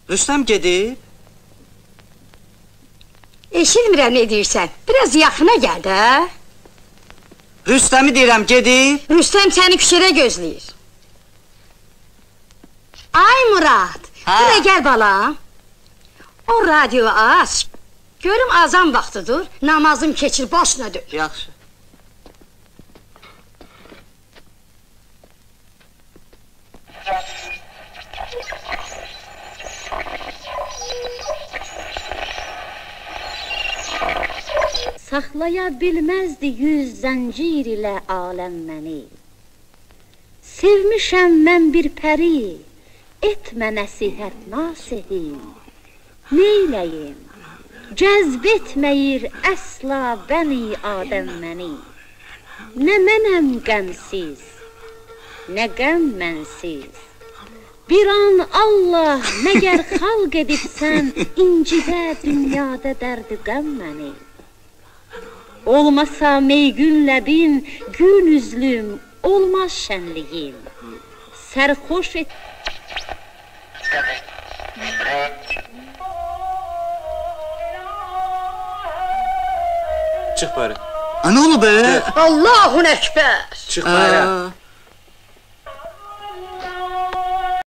Rüstəm gedib. Eşitmirəm ne deyirsən, biraz yaxına gəl də. Rüstəmi deyirəm, gedib. Rüstəm səni küçədə gözləyir. Ay Murad, buraya gəl balam. O radyo aç. Görüm azan vaxtıdır, namazım keçir, boşuna dök. Yaxşı. Saxlaya bilməzdi 100 zəncir ilə aləm məni. Sevmişəm mən bir pəri, etmə nəsihət nasihim. Neyləyim, cəzb etməyir əsla bəni Adəm məni. Nə mənəm qəmsiz, nə qəm mənsiz. Bir an Allah, məgər xalq edibsən, incidə dünyada dərdi qəm məni. Olmasa meygün ləbin, gün üzlüm, olmaz şənliyim. Sərxoş et... Çıx bari. Nə olub be? Allahun Ekber. Çıx bari.